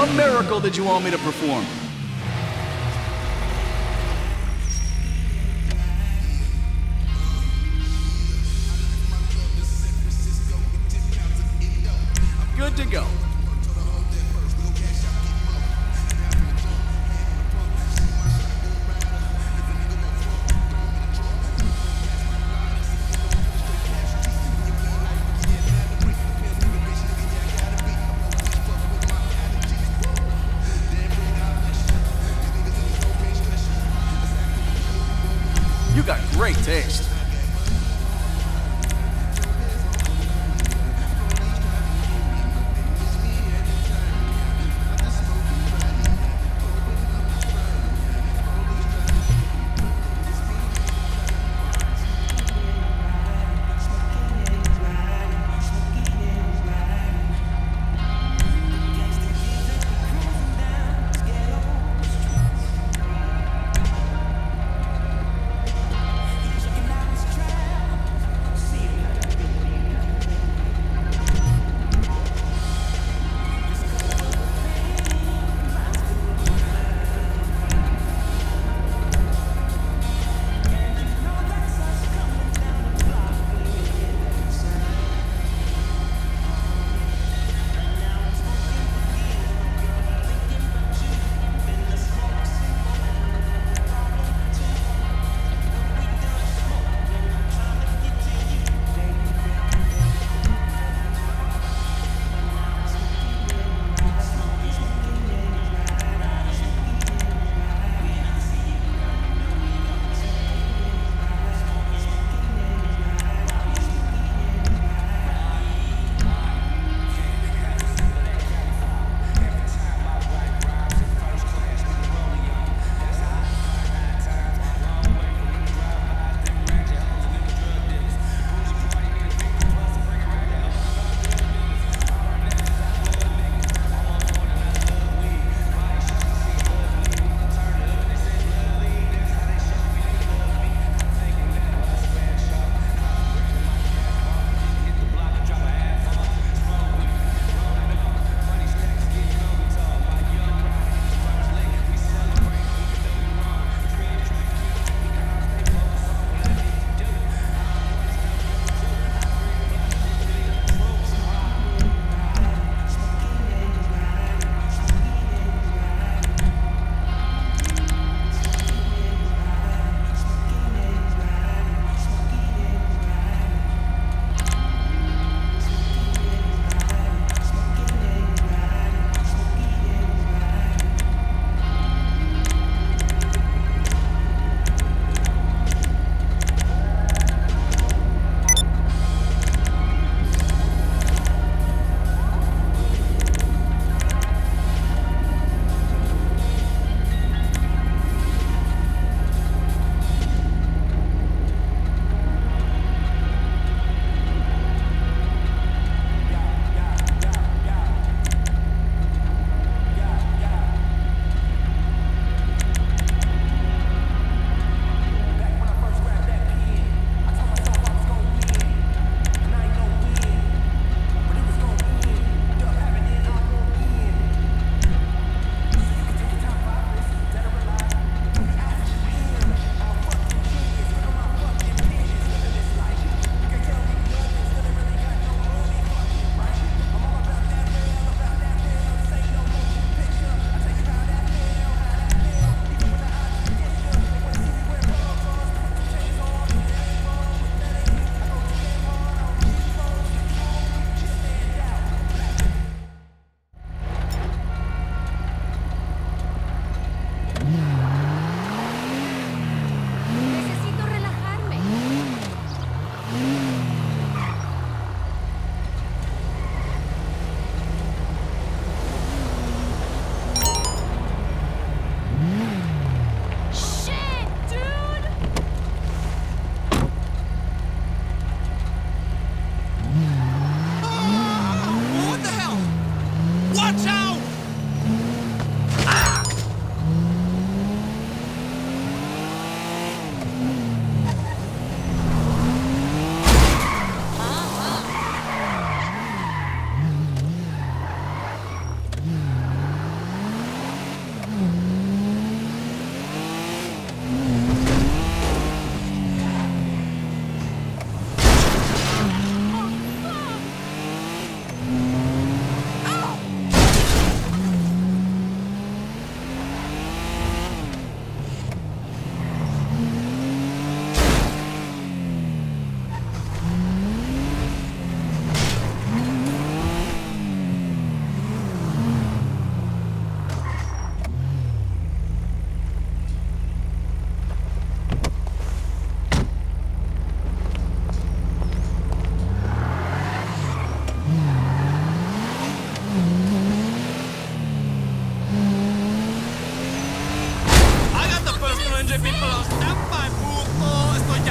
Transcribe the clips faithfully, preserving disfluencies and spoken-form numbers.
What miracle did you want me to perform? Good to go. You got great taste.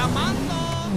llamando.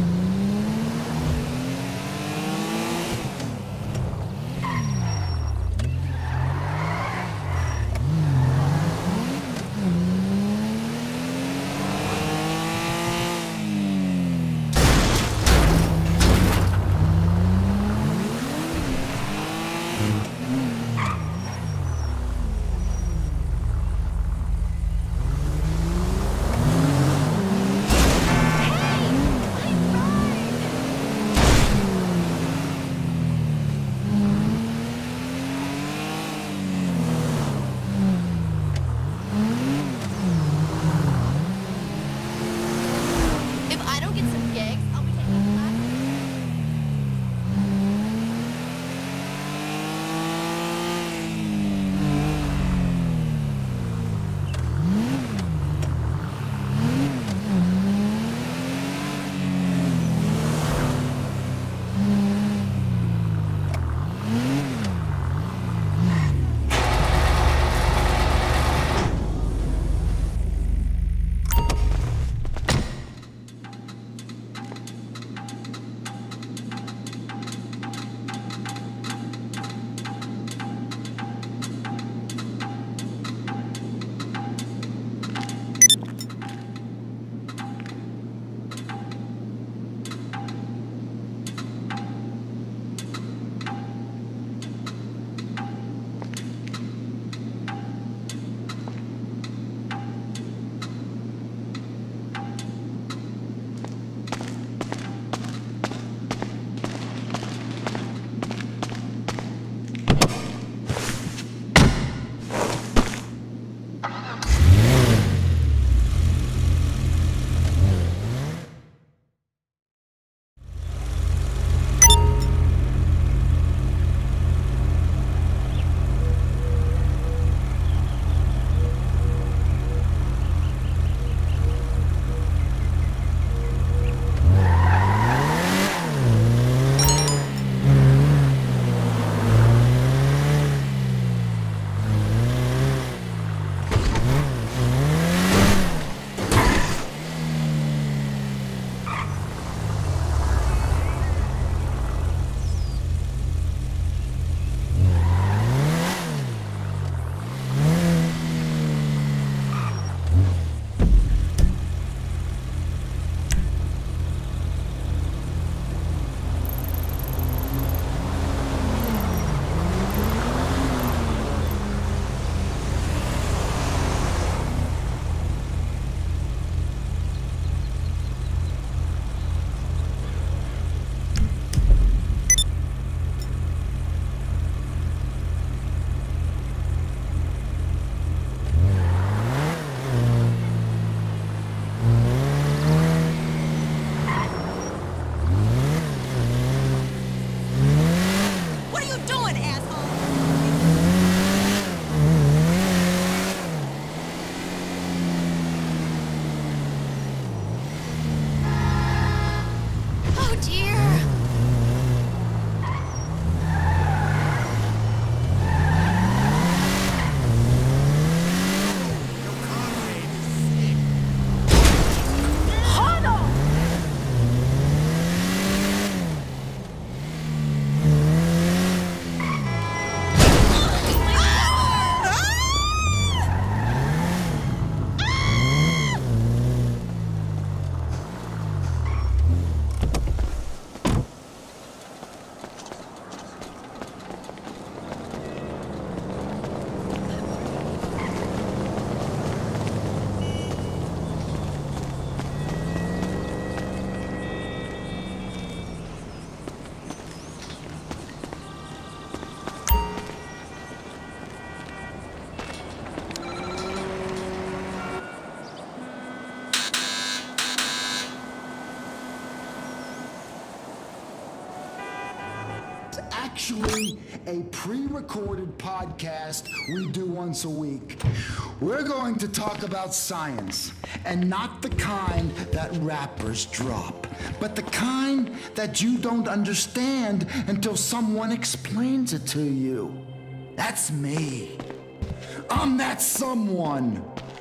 actually a pre-recorded podcast we do once a week. We're going to talk about science, and not the kind that rappers drop, but the kind that you don't understand until someone explains it to you. That's me. I'm that someone.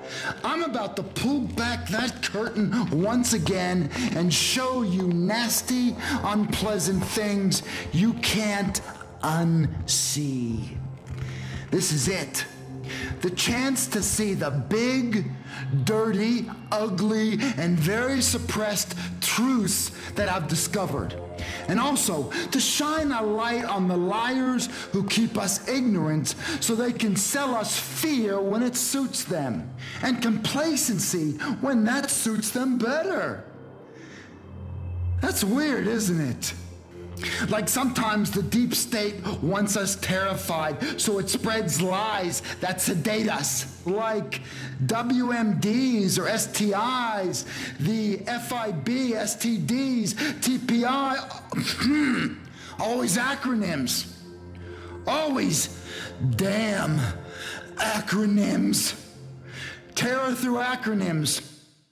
I'm about to pull back that curtain once again and show you nasty, unpleasant things you can't unsee. This is it. The chance to see the big, dirty, ugly, and very suppressed truths that I've discovered. And also to shine a light on the liars who keep us ignorant so they can sell us fear when it suits them, and complacency when that suits them better. That's weird, isn't it? Like sometimes the deep state wants us terrified, so it spreads lies that sedate us, like W M Ds or S T Is, the F I B, S T Ds, T P I, always acronyms. Always damn acronyms. Terror through acronyms.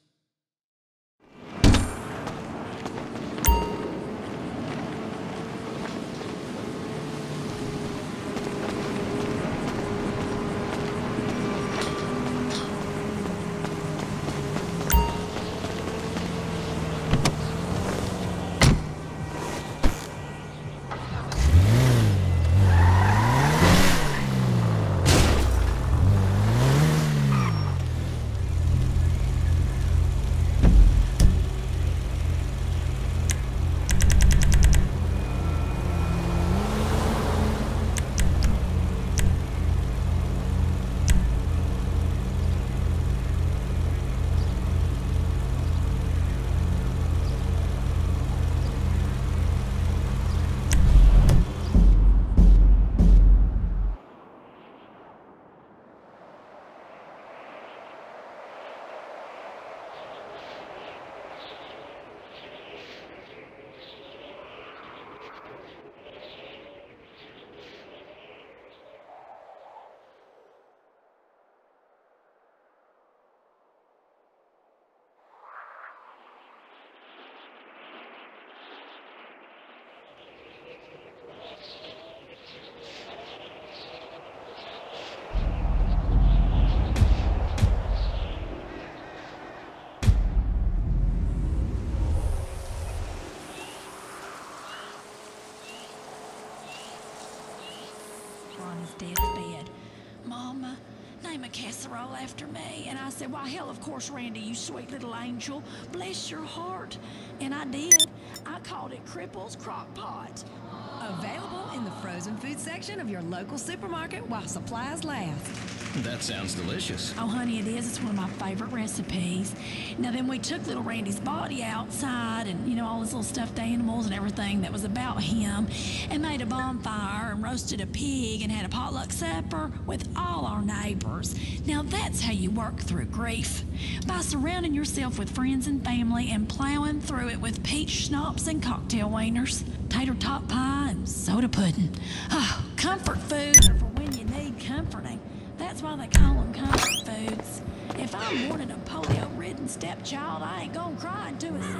Deathbed. Mama, name a casserole after me. And I said, why, hell, of course, Randy, you sweet little angel. Bless your heart. And I did. I called it Cripple's Crock Pot. Available in the frozen food section of your local supermarket while supplies last. That sounds delicious. Oh, honey, it is. It's one of my favorite recipes. Now, then we took little Randy's body outside and, you know, all his little stuffed animals and everything that was about him, and made a bonfire and roasted a pig and had a potluck supper with all our neighbors. Now, that's how you work through grief. By surrounding yourself with friends and family and plowing through it with peach schnapps and cocktail wieners, tater tot pie and soda pudding. Oh, comfort foods are for when you need comforting. That's why they call them comfort foods. If I'm mourning a polio-ridden stepchild, I ain't gonna cry into his...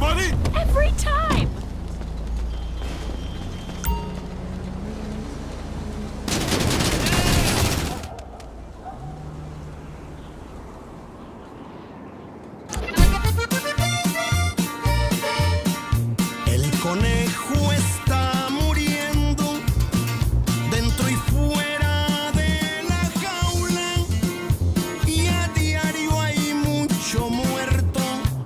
buddy? Every time. El conejo está muriendo dentro y fuera de la jaula y a diario hay mucho muerto.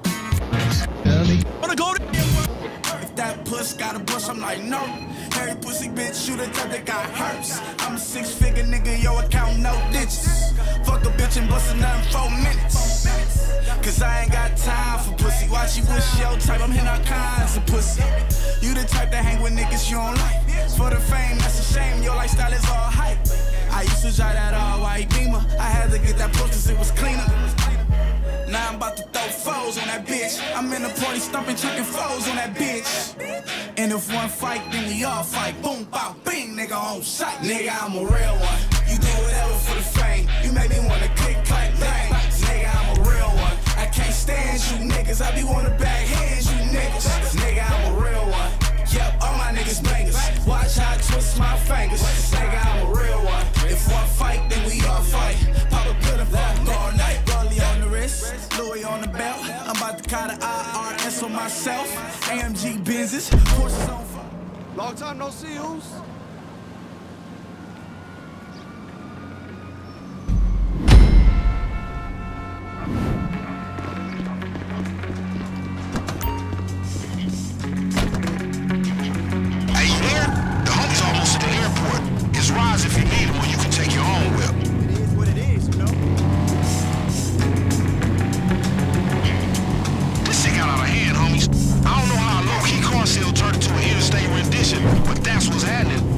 Wanna go to If that puss got a bush, I'm like, no. Harry pussy bitch, you the type that got hurts. I'm a six figure nigga, yo account no ditches. Fuck a bitch and bust a nut in four minutes. Cause I ain't got time for pussy. Watch you wish your type, I'm hitting all kinds of pussy. You the type that hang with niggas you don't like. For the fame, that's a shame, your lifestyle is all hype. I used to drive that all white Beamer. I had to get that puss cause it was cleaner. Now I'm about to throw foes on that bitch. I'm in the party stumping, chucking foes on that bitch. And if one fight, then we all fight. Boom, bow, bing, nigga on sight. Nigga, I'm a real one. You do whatever for the fame. You make me wanna click, clack, bang. Nigga, I'm a real one. I can't stand you niggas. I be wanna backhand you niggas. Nigga, I'm a real one. Yep, all my niggas bangers. Watch how I twist my fingers. Nigga, I'm a real one. If one fight, then we all fight. Pop a pill and fuck all night. Rollie on the wrist, Louis on the belt. I'm about to call the I R S on myself. A M G Benzes, Porsches on fire. Long time no see, who's? Hey, you there? The homie's almost at the airport. It's rides if you need one. You can take your own whip. It is what it is, you know? This shit got out of hand, homies. I don't know how a low-key car sale turned into an interstate rendition, but that's what's happening.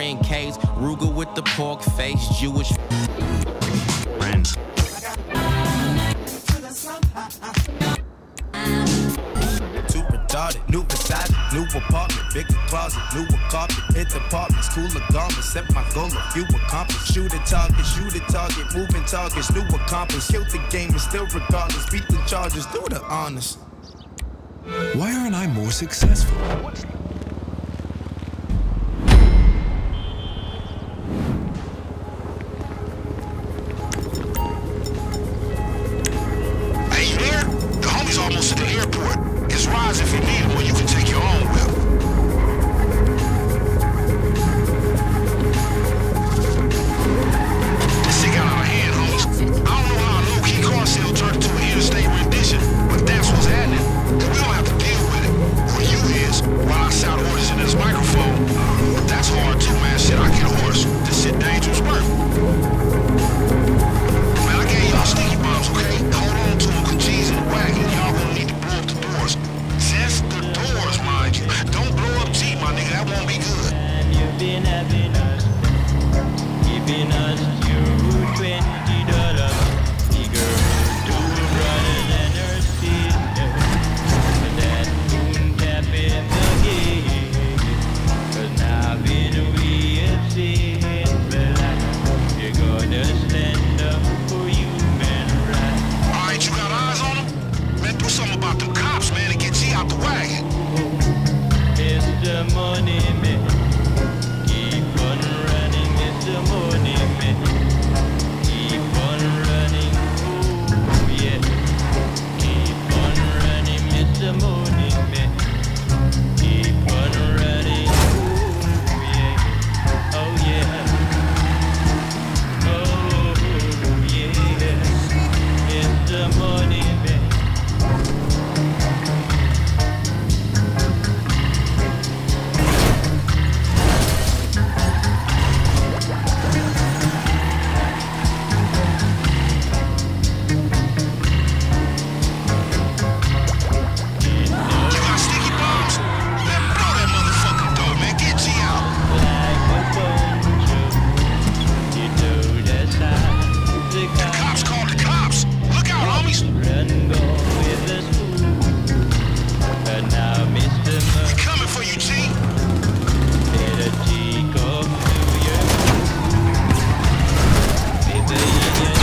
spraying K's, Ruger with the pork face, Jewish friends. Too retarded, new Versace, new apartment, bigger closet, new carpet, hit departments, cooler garments, set my goal, a few accomplished. Shoot at target, shoot at target, moving targets, new accomplice, killed the game, but still regardless, beat the charges, do the honors. Why aren't I more successful? Hey, you there? The homie's almost at the airport. It's Roz if you need him, or you can take your own whip. This shit got out of hand, homies. I don't know how a low-key car sale turned into an interstate rendition, but that's what's happening. And we don't have to deal with it. Or you is, while I shout orders into this microphone. That's hard too, man. Shit, I get a horse. This shit dangerous work. Man, I gave y'all sticky bombs, okay? Hold on to them, cause G's in the wagon. Y'all gonna need to blow up the doors. Just the doors, mind you. Don't blow up G, my nigga. That won't be good. And you've been having us, giving us you twenty dollars. The girl two brothers and her sister, and that moon tap in the gate. Cause now been we have seen black. You're gonna stand up for you, man, right? Alright, you got eyes on him? Man, do something about them cops, man, and get G out the wagon. It's the money, man. Keep on running, it's the money, man. Keep on running, oh yeah. Keep on running, it's the money, man. Keep on running, oh yeah. Oh yeah. Oh yeah. It's the money, man. You got sticky bombs? Man, blow that motherfucking door, man. Get G out. Like a poncho, you know that's how the The cops cops called the cops. Look out, homies. run go with the spoon. But now Mister We Musk coming for you, G. let a cheek off to your baby, you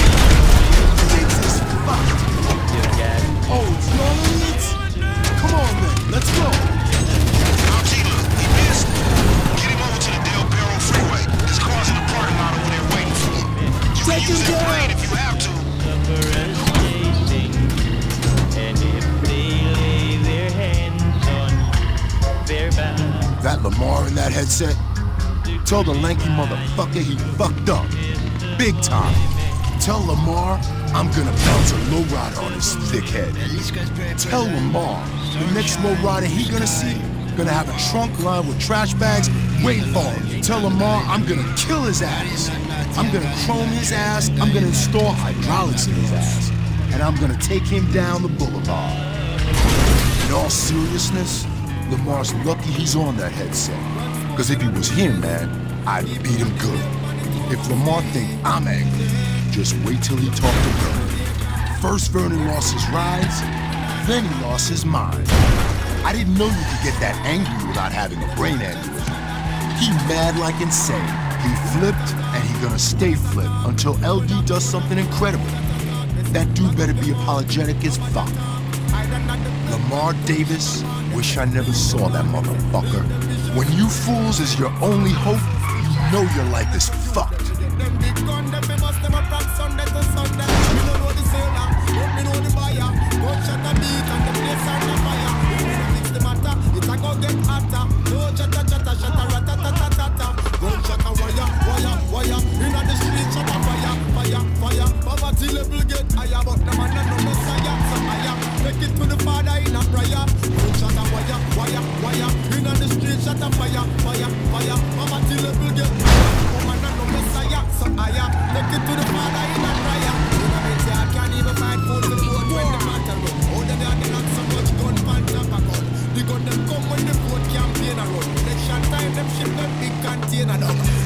you got Oh, it's New Orleans? Come on, man. Let's go. Now, G, look, he missed. Get him over to the Del Perro Freeway. His car's in the parking lot over there waiting for him. You can Take use him that down. blade if you have to. sufferers chasing, and if they lay their hands on you, they're bound. That Lamar in that headset? Tell the lanky motherfucker he fucked up. Big time. Tell Lamar I'm gonna bounce a lowrider on his thick head. Tell Lamar the next lowrider he gonna see gonna have a trunk lined with trash bags waiting for him. Tell Lamar I'm gonna kill his ass. I'm gonna chrome his ass. I'm gonna install hydraulics in his ass. And I'm gonna take him down the boulevard. In all seriousness, Lamar's lucky he's on that headset. Cause if he was him, man, I'd beat him good. If Lamar think I'm angry, just wait till he talk to Vernon. First Vernon lost his rides, then he lost his mind. I didn't know you could get that angry without having a brain aneurysm. He mad like insane. He flipped, and he gonna stay flipped until L D does something incredible. That dude better be apologetic as fuck. Lamar Davis, wish I never saw that motherfucker. When you fools is your only hope, you know your life is fucked. Them ship them big container now.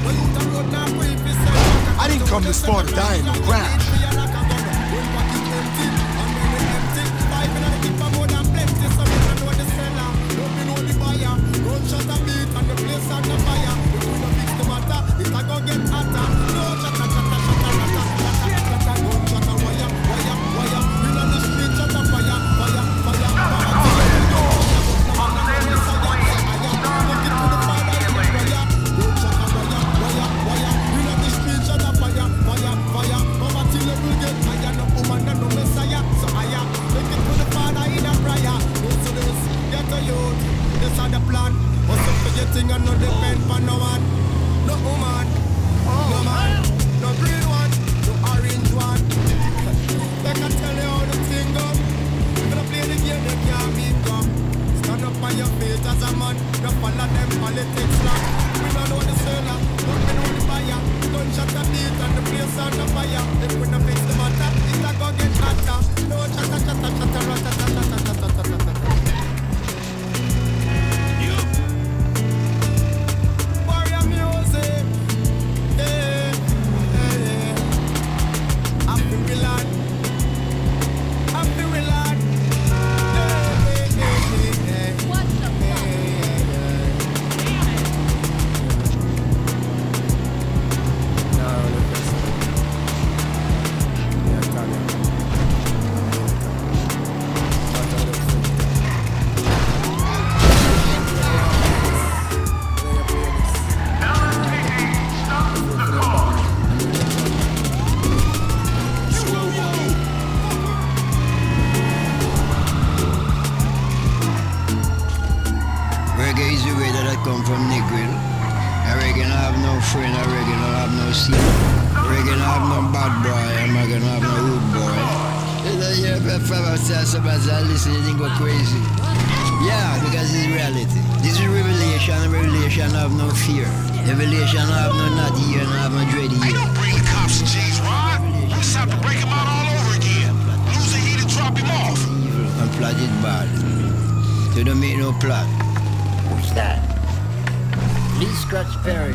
see. We're gonna have no bad boy, I'm not gonna have no rude boy. You know, you ever ever say somebody listen, you think go crazy. Yeah, because it's reality. This is revelation, revelation have no fear. Revelation have no not here, and have no dread here. Hey, don't bring the cops to G's Rod. We just have to break him out all over again. Lose the heat and drop him off. Evil and plot it bad. You don't make no plot. Who's that? Lee Scratch Perry.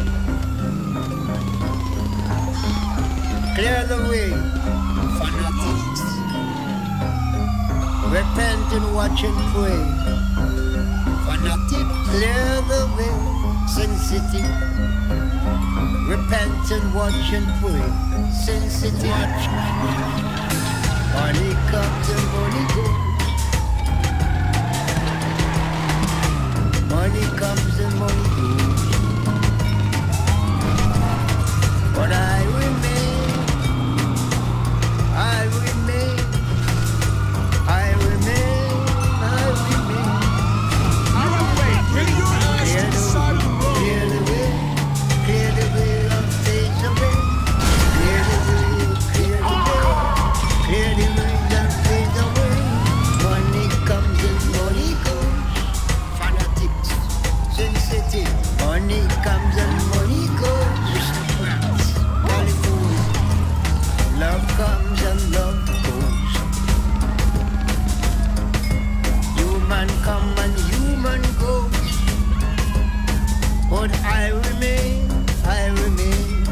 Clear the way, fanatics. Repent and watch and pray. Fanatics, clear the way, sensitive. Repent and watch and pray. Sensitive. Money comes and money goes. Money comes and money goes. But I remain. I remain, I remain, I remain. I remain. Clear the way, clear the way, clear the way, I'll fade away. Clear the way, clear the way, clear the way, I'll fade away. Money comes and money goes. Fanatics, sensitive. Money comes and money goes. California, love comes and love goes. Human come and human goes. But I remain, I remain.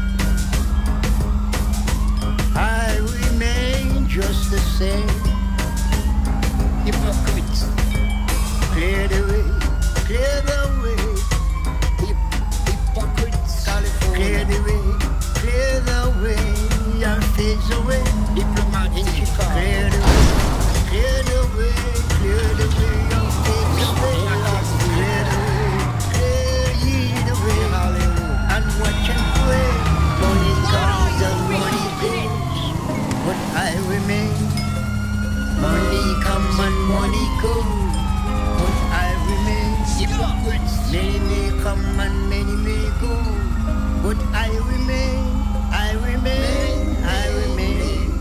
I remain just the same. Hypocrites, clear the way, clear the way. Hypocrites, clear the way, clear the way. Your face away, diplomat in Chicago. Clear the way, clear the way, clear the way. Your face away, clear the way, clear ye the way. Hallelujah. And watch and pray. Money comes and money goes, but I remain. Money comes and money goes, but I remain. Hypocrites, many may come and many may go, but I remain. I remain, I remain.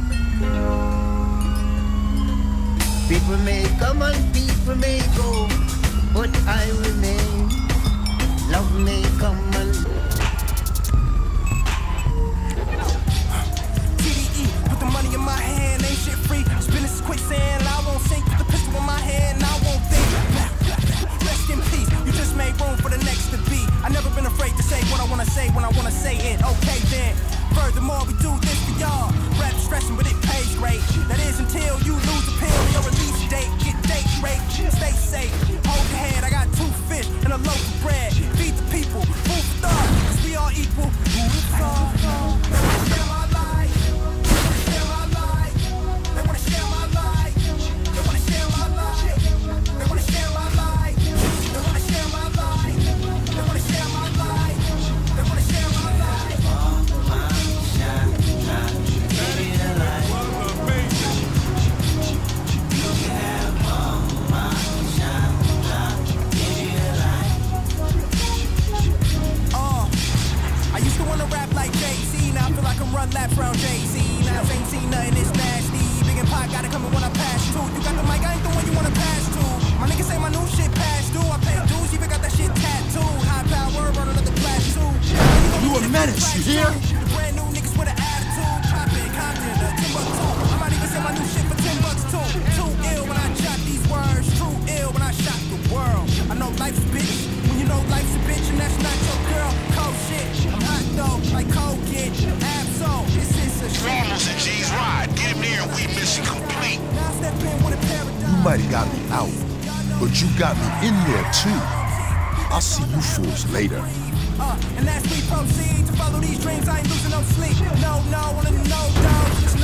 People may come and people may go, but I remain. Love may come and T D E, put the money in my hand, ain't shit free. Spin this quicksand, I won't sink. Put the pistol in my hand, I won't think. Rest in peace, you just made room for the next to be. I never been afraid to say what I wanna say when I wanna say it. Okay then. Furthermore, we do this for y'all. Rap stressing, but it pays great. That is until you lose a pill. Your release date, get date rate. Stay safe, hold your head. I got two fish and a loaf of bread. Feed the people, food for thought. Cause we all equal. Who the fuck? They wanna share my life. They wanna share my life. They wanna share my life. They wanna share my life. They wanna share my life. They wanna share my life. They wanna share my life. They wanna share my life. I used to wanna rap like Jay-Z, now I feel like I'm run laps around Jay-Z. Now I ain't seen nothing this nasty. Big and Pot gotta come in when I pass too. You got the mic, I ain't the one you wanna pass to. My niggas say my new shit passed due. I pay dues, even got that shit tattooed. High power, run another class too. You a menace, you hear? The brand new niggas with an attitude. Poppin', Compton, uh, Timbuktu. I might even say my new shit for ten bucks too. Too ill when I jot these words. True ill when I shot the world. I know life's a bitch. When you know life's a bitch and that's not your girl. Cold shit. I'm hot though, like cold kid. Absol, this is a shit. Almost at G's Ride. Get him there and we mission complete. Now step in with a paradigm. You might have got me out, but you got me in there too. I'll see you fools later. Uh, and as we proceed to follow these dreams, I ain't losing no sleep. No, no, wanna know, dog.